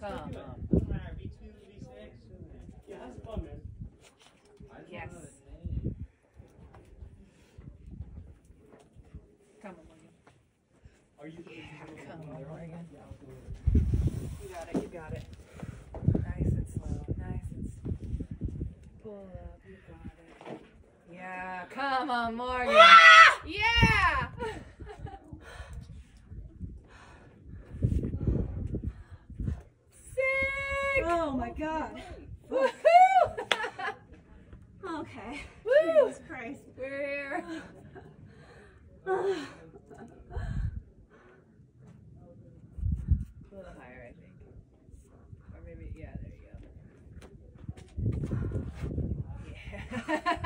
Come on. V2, V6. Yeah, that's fun, man. Yes. Come on, Morgan. Are you? Yeah, come on, Morgan. You got it. You got it. Nice and slow. Nice and slow. Pull up. You got it. Yeah. Come on, Morgan. Yeah. Sick. Oh my God. Woohoo! Okay. Woo! Jesus Christ. We're here. A little higher, I think. Or maybe, yeah, there you go. Yeah.